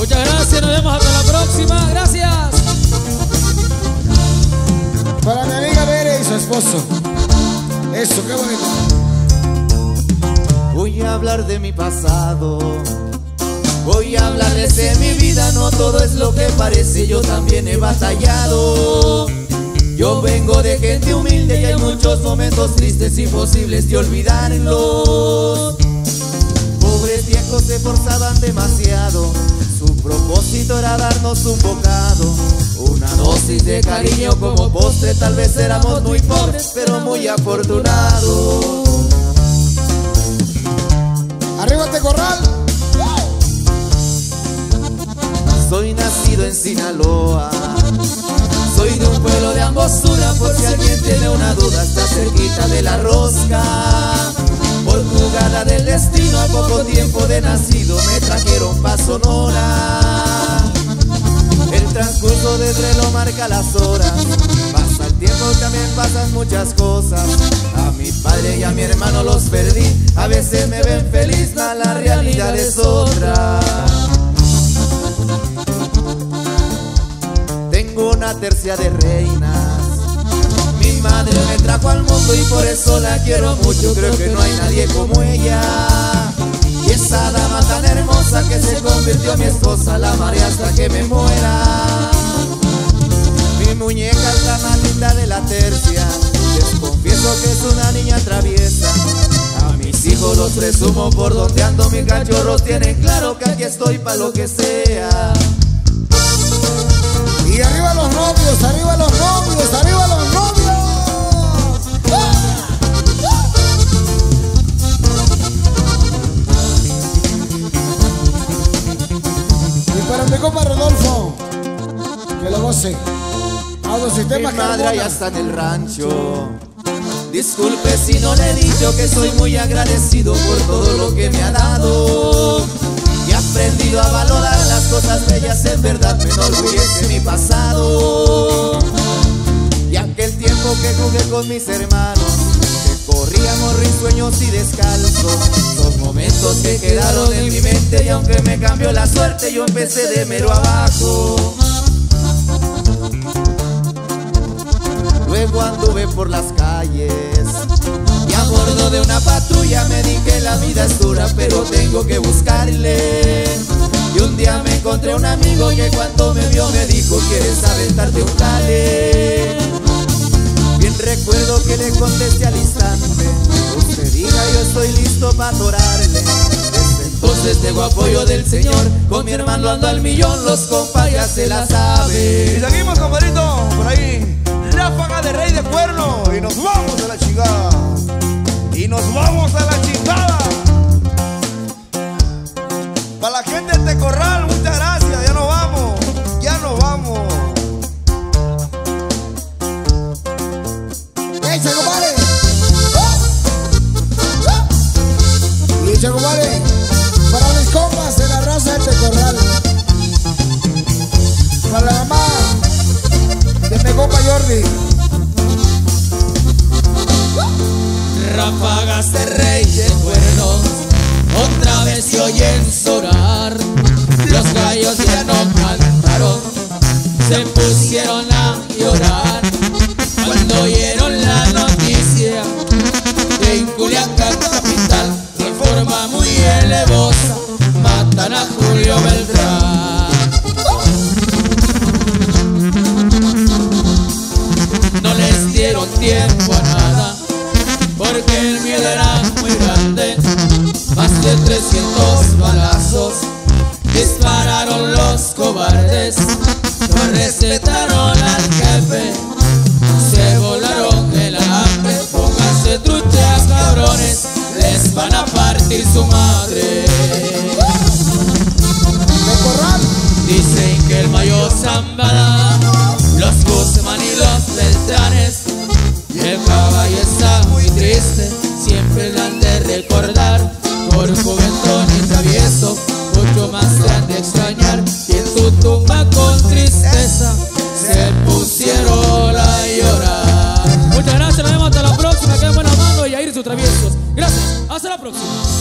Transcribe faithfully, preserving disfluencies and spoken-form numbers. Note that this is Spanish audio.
Muchas gracias, nos vemos hasta la próxima. Gracias. Para mi amiga Bere y su esposo. Eso, qué bonito. Voy a hablar de mi pasado, voy a hablarles de mi vida. No todo es lo que parece, yo también he batallado. Yo vengo de gente humilde y hay muchos momentos tristes imposibles de olvidarlos. Pobres viejos se esforzaban demasiado, su propósito era darnos un bocado, una dosis de cariño como postre. Tal vez éramos muy pobres, pero muy afortunados. ¡Arriba este corral! Soy nacido en Sinaloa, soy de un pueblo de Angostura. Por si alguien tiene una duda, está cerquita de la rosca. Por jugada del destino, a poco tiempo de nacido me trajeron pa' Sonora. El transcurso del reloj marca las horas, pasa el tiempo, también pasan muchas cosas. A mi padre y a mi hermano los perdí, a veces me ven feliz, mas la realidad es otra. Tengo una tercia de reinas, mi madre me trajo al mundo y por eso la quiero mucho. Creo que no hay nadie como ella, y esa dama tan hermosa que se convirtió en mi esposa, la amaré hasta que me muera. Mi muñeca es la más linda de la tercia, les confieso que es una niña traviesa. A mis hijos los presumo por donde ando, mis cachorros tienen claro que aquí estoy pa' lo que sea. Y arriba los novios, arriba los novios, arriba los novios. Y para mi compa Rodolfo, que lo goce. Mi madre allá está en el rancho, disculpe si no le he dicho que soy muy agradecido por todo lo que me ha dado. Y he aprendido a valorar las cosas bellas, en verdad me enorgullece mi pasado. Y aquel tiempo que jugué con mis hermanos, que corríamos risueños y descalzos, son momentos que quedaron en mi mente. Y aunque me cambió la suerte, yo empecé de mero abajo. Luego anduve por las calles y a bordo de una patrulla me di que la vida es dura, pero tengo que buscarle. Y un día me encontré un amigo que cuando me vio me dijo: ¿quieres aventarte un jale? Bien recuerdo que le contesté al instante: usted diga, yo estoy listo para adorarle. Desde entonces tengo apoyo del Señor, con mi hermano ando al millón, los compas ya se la saben. Y seguimos, compadrito, por ahí. Ráfaga de Rey de Cuerno. Y nos vamos a la chingada. Y nos vamos a la chingada. Para la gente de este corral, muchas gracias. Ya nos vamos. Ya nos vamos. ¡Ey, compadre! Y compadre, para mis compas de la raza de este corral, para la mamá de mi compa Jordi. Ráfagas de Rey de Cuernos, otra vez se oyen sonar. Los gallos ya no cantaron, se pusieron a llorar cuando oyeron la noticia que en Culiacán capital, de forma muy elevosa, matan a Julio Beltrán. No les dieron tiempo a nada, porque el miedo era muy grande. Más de trescientos balazos dispararon los cobardes. No respetaron al jefe, se volaron el hambre. Pónganse truchas, cabrones, les van a partir su madre. Dicen que el mayor Zambada, los Guzmán y los Beltranes, y el caballo está muy triste, siempre lo han de recordar. Por juguetón y travieso, mucho más grande extrañar. Y en tu tumba con tristeza se pusieron a llorar. Muchas gracias, nos vemos hasta la próxima. Quedan buenas manos y a ir sus traviesos. Gracias, hasta la próxima.